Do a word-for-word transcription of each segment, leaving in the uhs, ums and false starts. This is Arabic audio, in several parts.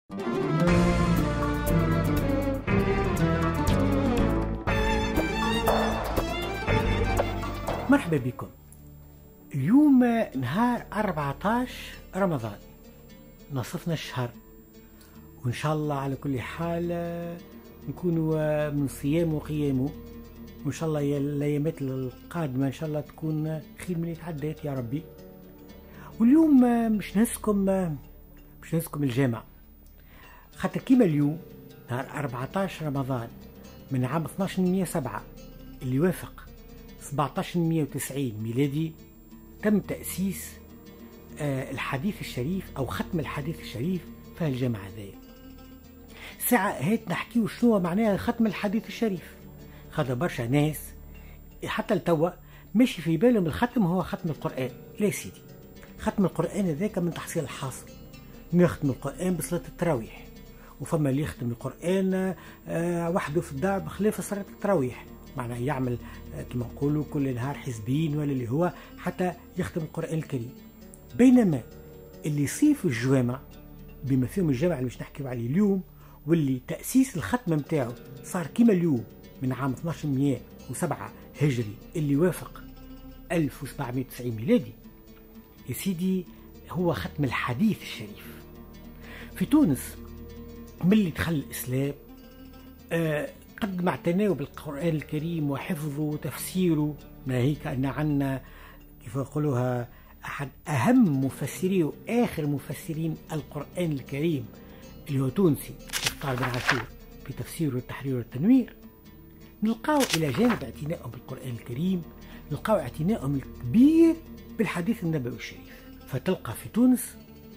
مرحبا بكم. اليوم نهار أربعة عشر رمضان، نصفنا الشهر، وإن شاء الله على كل حال نكونوا من صيام وقيامه، وإن شاء الله الأيامات القادمة إن شاء الله تكون خير من اللي تعدات يا ربي. واليوم مش نهزكم مش نهزكم الجامع، خاطر كيما اليوم نهار أربعة عشر رمضان من عام اثنا عشر مئة وسبعة اللي يوافق سبعة عشر مئة وتسعين ميلادي تم تأسيس آه الحديث الشريف أو ختم الحديث الشريف في الجامع هذايا. ساعة هيت نحكيو شنو معناها ختم الحديث الشريف، خاطر برشا ناس حتى لتوا ماشي في بالهم الختم هو ختم القرآن. لا سيدي، ختم القرآن هذاك من تحصيل الحاصل، نختم القرآن بصلاة التراويح، وفما اللي يختم القرآن آه وحده في الدار بخلاف صلاة التراويح، معناه يعمل كما نقولوا كل نهار حزبين ولا اللي هو حتى يختم القرآن الكريم. بينما اللي يصير في الجوامع بما فيهم الجامع اللي باش نحكيو عليه اليوم، واللي تأسيس الختمة نتاعو صار كيما اليوم من عام اثنا عشر مئة وسبعة هجري اللي وافق ألف وسبعمئة وتسعين ميلادي، يا سيدي هو ختم الحديث الشريف. في تونس ملي دخل الإسلام آه قد ما اعتناوا بالقرآن الكريم وحفظه وتفسيره، ناهيك أن عنا كيف يقولوها أحد أهم مفسري وآخر مفسرين القرآن الكريم اللي هو تونسي مختار بن عاشور في تفسيره التحرير والتنوير. نلقاو إلى جانب اعتنائهم بالقرآن الكريم نلقاو اعتنائهم الكبير بالحديث النبوي الشريف. فتلقى في تونس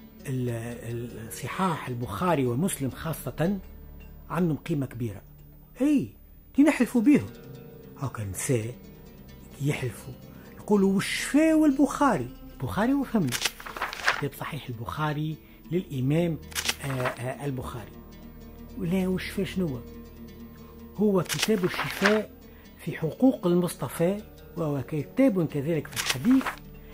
الصحاح البخاري ومسلم خاصة عندهم قيمة كبيرة، اي نحلفوا بيهم. هاكا نساء يحلفوا يقولوا والشفاء والبخاري، البخاري وفهمنا كتاب صحيح البخاري للإمام آآ آآ البخاري، ولا والشفاء شنو هو؟ كتاب الشفاء في حقوق المصطفى، وهو كتاب كذلك في الحديث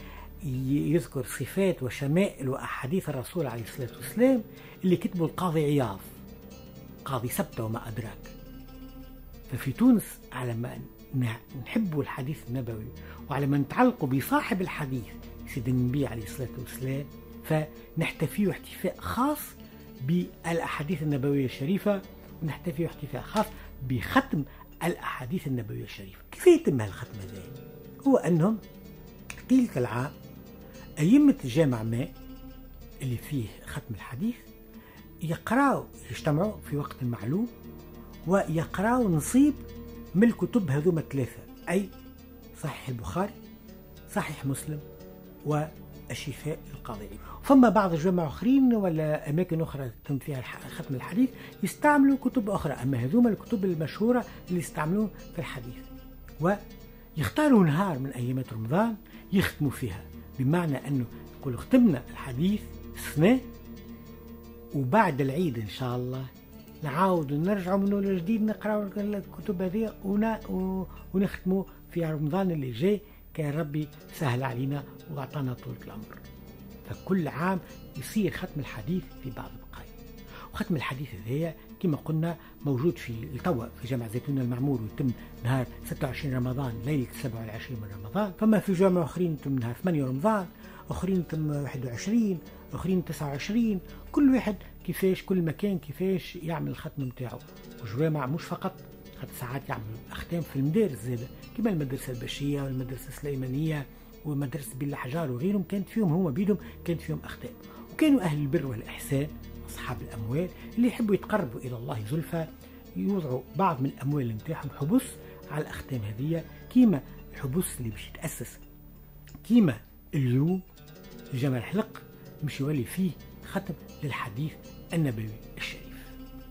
يذكر صفات وشمائل وأحاديث الرسول عليه الصلاة والسلام اللي كتبه القاضي عياض، قاضي سبتة وما أدراك. ففي تونس على ما نحبوا الحديث النبوي وعلى ما نتعلقوا بصاحب الحديث سيدنا النبي عليه الصلاة والسلام، فنحتفيه احتفاء خاص بالأحاديث النبوية الشريفة، ونحتفيه احتفاء خاص بختم الأحاديث النبوية الشريفة. كيف يتم هالختم هذا؟ هو أنهم طيلة العام أئمة الجامع ما اللي فيه ختم الحديث يقرأوا، يجتمعوا في وقت معلوم ويقرأوا نصيب من الكتب هذوما الثلاثة، أي صحيح البخاري، صحيح مسلم، والشفاء القاضي. فما بعض الجامع آخرين ولا أماكن أخرى تم فيها ختم الحديث يستعملوا كتب أخرى، أما هذوما الكتب المشهورة اللي يستعملوه في الحديث، ويختاروا نهار من أيامات رمضان يختموا فيها، بمعنى أنه يقولوا ختمنا الحديث السنة، وبعد العيد إن شاء الله نعاود نرجعوا منه لجديد نقراو الكتب هذه ونختموا في رمضان اللي جاي، كان ربي سهل علينا وأعطانا طول العمر. فكل عام يصير ختم الحديث في بعض البقايا. وختم الحديث هذايا كما قلنا موجود في التوا في جامع زيتون المعمور، ويتم نهار ستة وعشرين رمضان ليلة سبعة والعشرين من رمضان. فما في جامع آخرين يتم نهار ثمانية رمضان، آخرين يتم واحد وعشرين، آخرين تسعة وعشرين، كل واحد كيفاش، كل مكان كيفاش يعمل الختم نتاعو. وجوامع مش فقط، خاطر ساعات يعملوا أختام في المدارس زادة، كما المدرسة البشية والمدرسة السليمانية ومدرسة بيل الحجار وغيرهم، كانت فيهم هما بيدهم كانت فيهم أختام. وكانوا أهل البر والإحسان أصحاب الأموال اللي يحبوا يتقربوا إلى الله زلفى يوضعوا بعض من الأموال نتاعهم حبس على الأختام هذه، كيما الحبس اللي باش يتأسس كيما اليوم جامع الحلق مش يولي فيه ختم للحديث النبوي الشريف.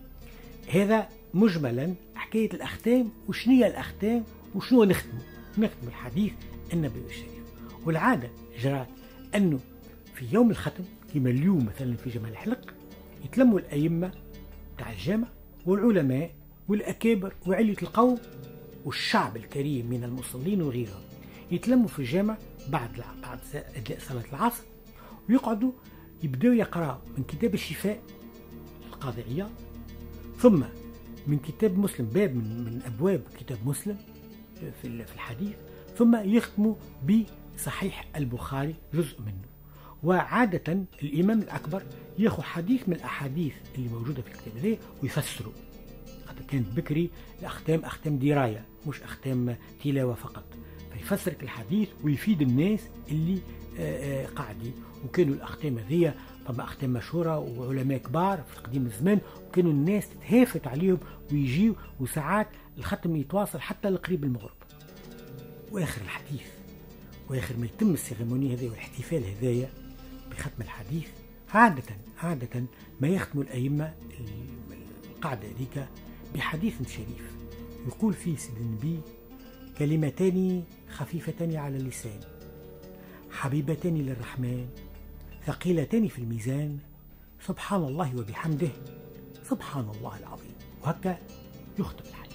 هذا مجملا حكاية الأختام، وشنية الأختام وشنو نختم نختم الحديث النبوي الشريف. والعادة جرات أنه في يوم الختم كما اليوم مثلا في جامع الحلق يتلموا الأئمة تاع الجامع والعلماء والأكابر وعلية القوم والشعب الكريم من المصلين وغيرهم، يتلموا في الجامع بعد بعد أداء صلاة العصر، ويقعدوا يبدأوا يقرأوا من كتاب الشفاء القاضي عياض، ثم من كتاب مسلم باب من, من أبواب كتاب مسلم في الحديث، ثم يختموا بصحيح البخاري جزء منه. وعادة الإمام الأكبر يأخذ حديث من الأحاديث اللي موجودة في الكتاب هذا ويفسره. حتى كانت بكري الأختام أختام دراية مش أختام تلاوة فقط، فيفسرك الحديث ويفيد الناس اللي قاعدين. وكانوا الأختام هذيا فما أختام مشهورة وعلماء كبار في قديم الزمان، وكانوا الناس تتهافت عليهم ويجيوا، وساعات الختم يتواصل حتى لقريب المغرب. وآخر الحديث وآخر ما يتم السيريموني هذه والاحتفال هذايا بختم الحديث، عادة عادة ما يختم الأئمة القاعدة هذيك بحديث شريف يقول فيه سيد النبي: كلمتان خفيفتان على اللسان حبيبتان للرحمن ثقيلتان في الميزان سبحان الله وبحمده سبحان الله العظيم. وهكا يختم الحديث.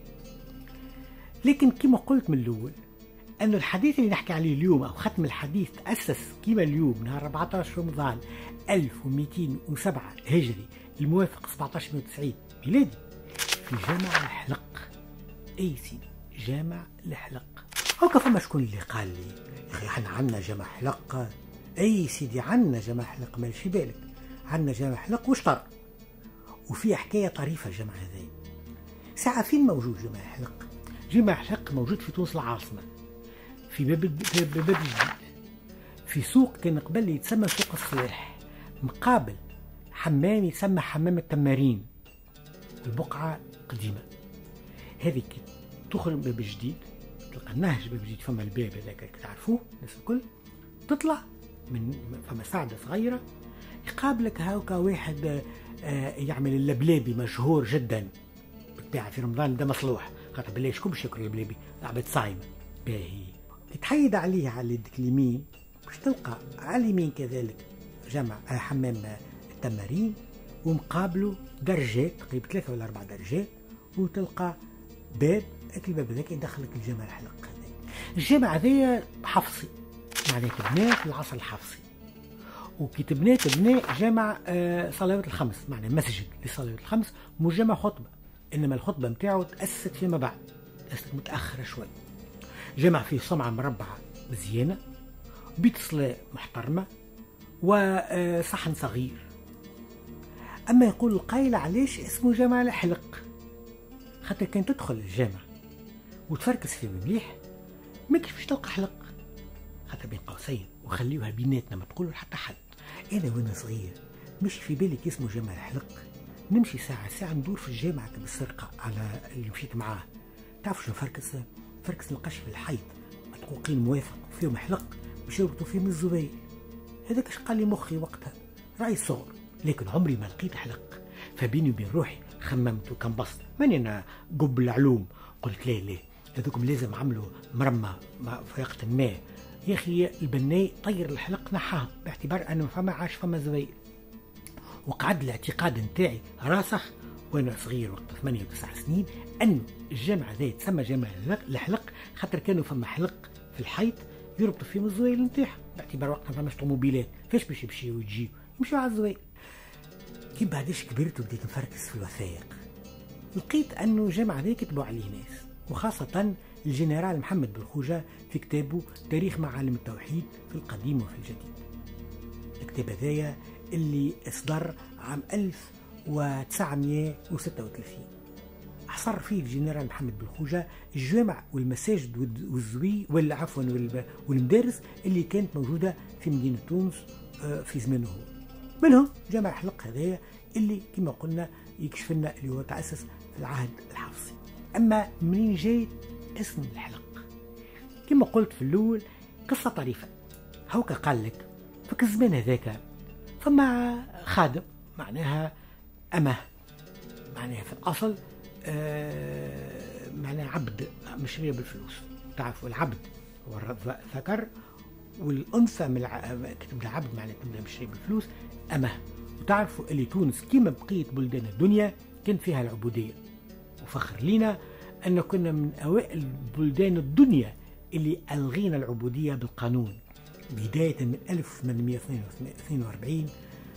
لكن كما قلت من الأول أن الحديث اللي نحكي عليه اليوم أو ختم الحديث تأسس كما اليوم نهار أربعة عشر رمضان ألف ومئتين وسبعة هجري الموافق سبعة عشر مئة وتسعين ميلادي في جامع الحلق. أي سيدي جامع الحلق. هكا فما شكون اللي قال لي يا أخي احنا عنا جامع حلق؟ أي سيدي عنا جامع حلق، مالش بالك عنا جامع حلق وشطر. وفي حكاية طريفة الجامع هذا. ساعة فين موجود جامع حلق؟ جامع حلق موجود في تونس العاصمة في باب باب الجديد، في سوق كان قبل يتسمى سوق الصلاح، مقابل حمام يتسمى حمام التمارين. البقعة قديمة هذه تدخل من باب الجديد، تلقى النهج باب الجديد، فما الباب هذاك تعرفوه الناس الكل، تطلع من فما ساعدة صغيرة يقابلك هاكا واحد يعمل اللبلابي مشهور جدا بالطبيعة في رمضان ده مصلوح، خاطر بالله شكون باش ياكل اللبلابي؟ لعبة صايمة باهي. تحيد عليه على يدك اليمين باش تلقى على اليمين كذلك جمع حمام التمارين، ومقابله درجات تقريبا ثلاثة ولا أربع درجات، وتلقى باب، الباب هذاك يدخلك الجامع الحلق. الجامع هذايا حفصي، معناه تبناه في العصر الحفصي، وكي تبناه تبناه جامع صلوات الخمس، معناه مسجد للصلوات الخمس مش جامع خطبة، إنما الخطبة متاعه تأسست فيما بعد، تأسست متأخرة شوي. جامع فيه صمعة مربعة مزيانة، بيت صلاة محترمة، وصحن صغير. أما يقول القائل علاش اسمه جامع الحلق؟ خاطر كان تدخل الجامع وتفركس فيه مليح ما كيفاش تلقى حلق، خاطر بين قوسين وخليوها بيناتنا ما تقولوا حتى حد. أنا وأنا صغير مش في بالك اسمه جامع الحلق، نمشي ساعة ساعة ندور في الجامع بالسرقة على اللي مشيت معاه. تعرفوا شنو فركس؟ فركس نلقاش في الحيط مدقوقين موافق وفيهم حلق باش يربطوا فيهم الزبايل. هذاك اش قال لي مخي وقتها، رأي صغر، لكن عمري ما لقيت حلق. فبيني وبين روحي خممت وكنبسط، ماني انا قب العلوم، قلت ليه ليه هذوكم لازم عملوا مرمى في وقت ما. يا اخي البناي طير الحلق نحاه باعتبار انه فما عاش فما زبايل. وقعد الاعتقاد نتاعي راسخ وانا صغير وقت ثمانية وتسع سنين انه الجامع هذا يتسمى جامع الحلق خاطر كانوا فما حلق في الحيط يربطوا فيهم الزوايل نتاعهم، باعتبار وقتها فماش طوموبيلات، فاش باش يمشيو ويجيو؟ يمشيو على الزوايل. كي بعداش كبرت وبديت نفركس في الوثائق، لقيت انه الجامع هذا كتبوا عليه ناس، وخاصة الجنرال محمد بالخوجة في كتابه تاريخ معالم التوحيد في القديم وفي الجديد. الكتاب هذايا اللي اصدر عام ألف وتسعمئة وستة وثلاثين، حصر فيه الجنرال محمد بالخوجة الجوامع والمساجد والزوي ولا عفوا والمدارس اللي كانت موجودة في مدينة تونس في زمانه هو، منهم جامع الحلق هذايا اللي كما قلنا يكشف لنا اللي هو تأسس في العهد الحفصي. أما منين جاي اسم الحلق؟ كما قلت في الأول قصة طريفة. هوكا قال لك فك الزمان هذاك فما خادم، معناها أمه، معناها في الأصل آه معناها عبد مشرية بالفلوس. تعرفوا العبد هو الذكر والأنثى من كتب العبد معناها مشرية بالفلوس أمه. وتعرفوا اللي تونس كما بقية بلدان الدنيا كان فيها العبودية، وفخر لينا أن كنا من أوائل بلدان الدنيا اللي ألغينا العبودية بالقانون، بداية من ألف وثمانمئة واثنين وأربعين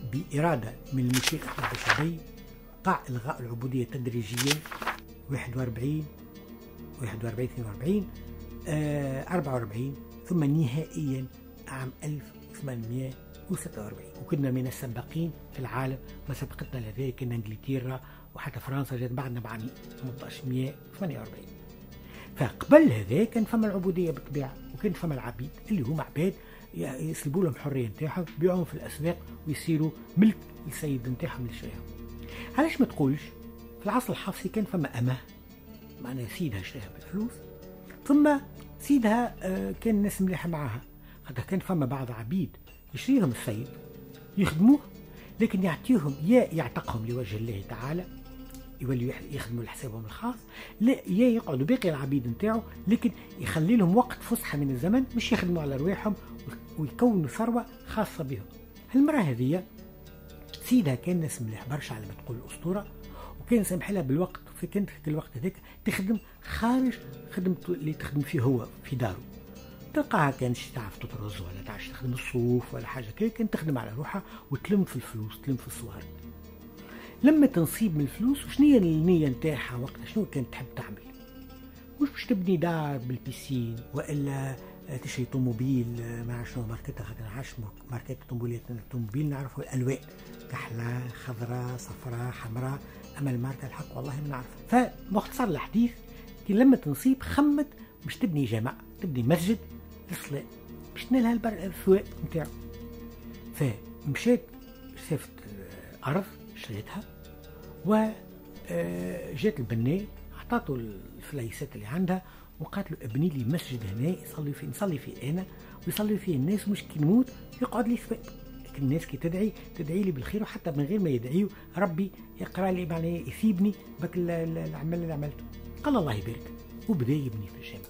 بإرادة من المشير أحمد الشعبي قع إلغاء العبودية تدريجيا واحد وأربعين واحد وأربعين اثنين وأربعين آه أربعة وأربعين ثم نهائيا عام ألف وثمانمئة وستة وأربعين. وكنا من السباقين في العالم، ما سبقتنا لذلك كنا انجلترا وحتى فرنسا جات بعدنا بعام ألف وثمانمئة وثمانية وأربعين. فقبل هذا كان فما العبودية بالطبيعة، وكان فما العبيد اللي هما عباد يسلبوا لهم الحرية نتاعهم، بيعوهم في الأسواق ويصيروا ملك السيد نتاعهم اللي شراهم. علاش ما تقولش في العصر الحفصي كان فما أمه، معناها سيدها شراها بالفلوس، ثم سيدها كان الناس مليحة معاها، خاطر كان فما بعض عبيد يشريهم السيد يخدموه، لكن يعطيهم يا يعتقهم لوجه الله تعالى يوليوا يخدموا لحسابهم الخاص، لا يا يقعدوا باقي العبيد نتاعو، لكن يخلي لهم وقت فسحة من الزمن مش يخدموا على رواحهم ويكونوا ثروة خاصة بهم. هالمرة هذه سيدها كان ناس مليح برشا على ما تقول الأسطورة، وكان سامح لها بالوقت، في كانت في الوقت هذاك تخدم خارج خدمته اللي تخدم فيه هو في داره. تلقاها كانش تعرف تطرز ولا تعرف تخدم الصوف ولا حاجة كده، كانت تخدم على روحها وتلم في الفلوس، تلم في الصوارد. لما تنصيب من الفلوس وشنو هي النية نتاعها وقتها، شنو كانت تحب تعمل؟ مش باش تبني دار بالبيسين وإلا تشري طوموبيل ما شنو ماركتها، خاطر نعرفش ماركات الطوموبيلات، الطوموبيل نعرفوا الألوان كحلة خضراء صفراء حمراء، أما الماركة الحق والله ما نعرفها. فمختصر الحديث كي لما تنصيب خمت باش تبني جامع، تبني مسجد للصلاة باش تنالها الثواب نتاعو. فمشيت شافت أرض شريتها وجات البناء أعطاته الفليسات اللي عندها وقالت له ابني لي مسجد هنا يصلي فيه، نصلي فيه أنا ويصلي فيه الناس، مش كي نموت يقعد لي ثواب. الناس كي تدعي تدعي لي بالخير، وحتى من غير ما يدعيوا ربي يقرأ لي معناه يثيبني بك العمل اللي عملته. قال الله يبارك، وبدا يبني في الجامع،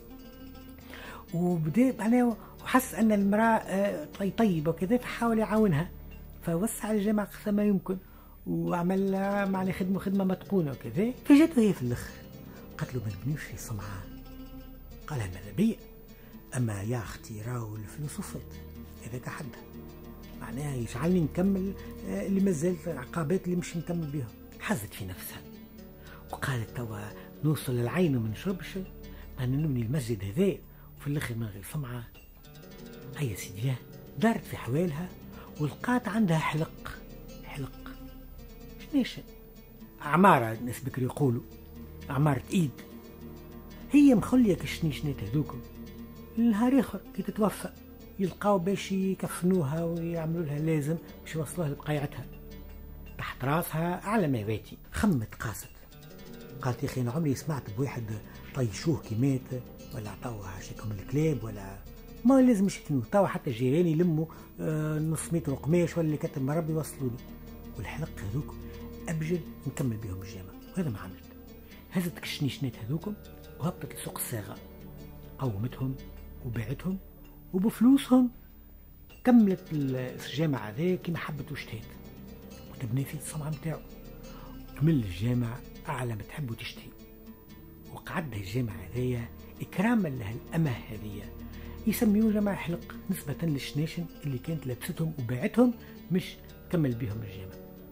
وبدا معناه وحس أن المرأة طيبة وكذا، فحاول يعاونها، فوسع الجامع أقصى ما يمكن وعمل معناه خدمة خدمة متقونة وكذا. فجاته هي في الأخر قالت له ما نبنيوش في صنعاء. قالها ماذا بيا، أما يا أختي راهو الفلوس وفات هذاك حدها، معناها يجعلني نكمل اللي مازالت العقبات اللي مش نكمل بها. حزت في نفسها وقالت توا نوصل للعين وما نشربش، أنا نبني المسجد هذا وفي الأخر من غير سمعة. هيا سيديا دارت في حوالها ولقات عندها حلق حلق شنيش عمارة، الناس بكري يقولوا عمارة إيد، هي مخلية كشنيشنات هذوكم. النهار آخر كي تتوفى يلقاو باش يكفنوها ويعملوا لها لازم باش يوصلوها لبقيعتها تحت راسها على ما باتي. خمت قاست قالت يا اخي انا عمري سمعت بواحد طيشوه كي مات ولا عطاوه عشيكم الكلاب ولا ما لازمش يفنوه، توا حتى جيراني يلموا آه نص متر قماش ولا اللي كتب ما ربي يوصلوني. والحلق هذوك ابجل نكمل بهم الجامع، وهذا ما عملت. هزت كشنيشنات هذوكم وهبطت لسوق الصاغه، قومتهم وباعتهم وبفلوسهم كملت الجامع هذا كما حبت واجتهد وتبني فيه الصنعة نتاعو. كمل الجامع أعلى ما تحب وتشتهي، وقعدها الجامع هذايا إكراما لها الأمه هذية، يسميوه جامع حلق نسبة للشناشن اللي كانت لابستهم وباعتهم مش كمل بهم الجامع.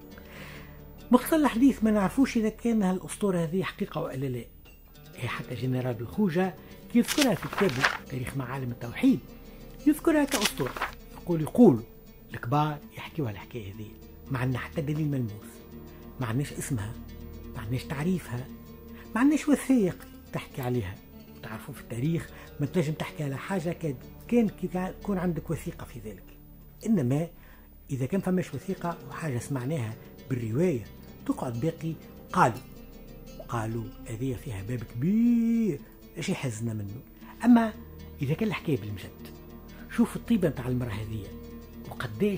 مختصر الحديث ما نعرفوش إذا كان هالأسطورة هذه حقيقة وإلا لا. هي حتى جنرال الخوجة يذكرها في كتابه تاريخ معالم التوحيد، يذكرها كأسطورة، يقول يقول الكبار يحكيوها الحكاية هذه، ما عندنا حتى دليل ملموس، ما عندناش اسمها، ما عندناش تعريفها، ما عندناش وثائق تحكي عليها. تعرفوا في التاريخ ما تنجم تحكي على حاجة كان يكون عندك وثيقة في ذلك، إنما إذا كان فماش وثيقة وحاجة سمعناها بالرواية تقعد باقي قالوا قالوا هذه فيها باب كبير ايش يحزنا منه. اما اذا كان الحكايه بالمجد، شوف الطيبه نتاع المراه هذه وقديش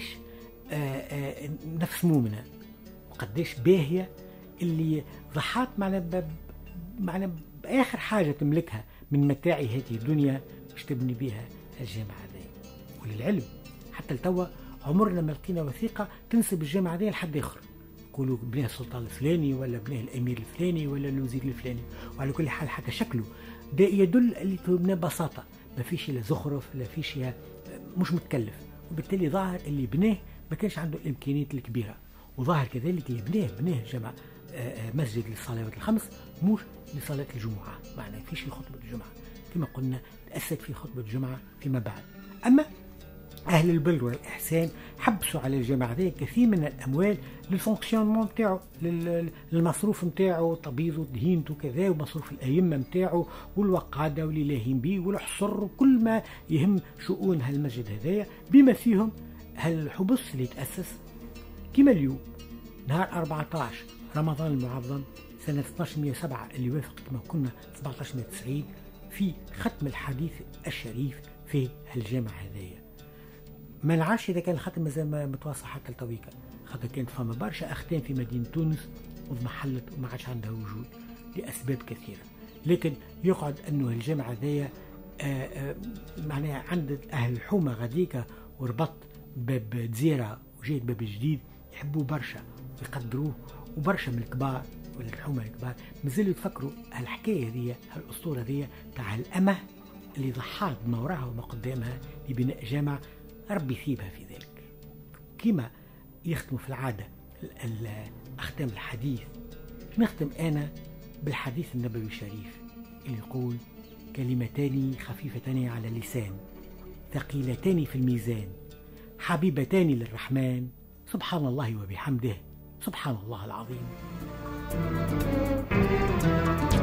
نفس مؤمنه وقديش باهيه اللي ضحات معنا معنا باخر حاجه تملكها من متاع هذه الدنيا باش تبني بها الجامع هذا. وللعلم حتى لتوا عمرنا ما لقينا وثيقه تنسب الجامع هذا لحد اخر، يقولوا بناه السلطان الفلاني ولا بناه الامير الفلاني ولا الوزير الفلاني. وعلى كل حال حتى شكله ده يدل اللي تبنى ببساطه، ما فيش لا زخرف لا فيش مش متكلف، وبالتالي ظاهر اللي بناه ما كانش عنده الإمكانيات الكبيرة، وظاهر كذلك اللي بناه بناه جمع مسجد للصلوات الخمس مش لصلاة الجمعة، معنى فيش في خطبة الجمعة كما قلنا، تأسست في خطبة الجمعة فيما بعد. أما أهل البر والإحسان حبسوا على الجامع هذا كثير من الأموال للفونكسيونمون نتاعو، للمصروف نتاعو، طبيزه دهينته كذا، ومصروف الأئمة نتاعو والوقادة واللي لاهين بيه والحصر وكل ما يهم شؤون هالمسجد هذايا، بما فيهم هالحبس اللي تأسس كما اليوم نهار أربعة عشر رمضان المعظم سنة اثني عشر مئة وسبعة اللي يوافق كما كنا سبعة عشر مئة وتسعين في ختم الحديث الشريف في هالجامع هذايا. ما نعرفش إذا كان الختم مازال متواصل حتى لتويكا، خاطر كانت فما برشا أختام في مدينة تونس وضمحلت وما عادش عندها وجود لأسباب كثيرة، لكن يقعد أنه الجامع هذايا معناها عند أهل الحومة غاديكا وربط باب دزيرة وجيت باب جديد يحبوه برشا ويقدروه، وبرشا من الكبار والحومة الكبار مازالوا يتفكروا هالحكاية هذه، هالأسطورة هذه تاع الأمة اللي ضحات ما وراها وما قدامها لبناء جامع ربي يثيبها في ذلك. كما يختموا في العادة أختام الحديث، نختم أنا بالحديث النبوي الشريف اللي يقول: كلمتان خفيفتان على اللسان ثقيلتان في الميزان حبيبتان للرحمن سبحان الله وبحمده سبحان الله العظيم.